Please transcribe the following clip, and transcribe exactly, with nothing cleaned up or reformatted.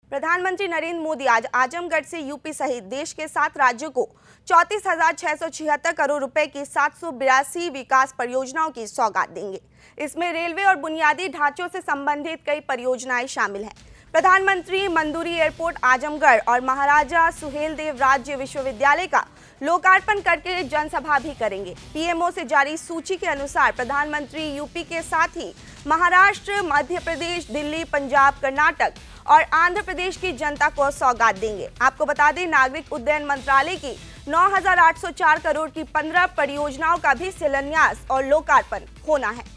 प्रधानमंत्री नरेंद्र मोदी आज आजमगढ़ से यूपी सहित देश के सात राज्यों को चौंतीस हजार छह सौ छिहत्तर करोड़ रुपए की सात सौ बिरासी विकास परियोजनाओं की सौगात देंगे। इसमें रेलवे और बुनियादी ढांचों से संबंधित कई परियोजनाएं शामिल हैं। प्रधानमंत्री मंदुरी एयरपोर्ट आजमगढ़ और महाराजा सुहेलदेव राज्य विश्वविद्यालय का लोकार्पण करके जनसभा भी करेंगे। पीएमओ से जारी सूची के अनुसार प्रधानमंत्री यूपी के साथ ही महाराष्ट्र, मध्य प्रदेश, दिल्ली, पंजाब, कर्नाटक और आंध्र प्रदेश की जनता को सौगात देंगे। आपको बता दें, नागरिक उड्डयन मंत्रालय की नौ हजार आठ सौ चार करोड़ की पंद्रह परियोजनाओं का भी शिलान्यास और लोकार्पण होना है।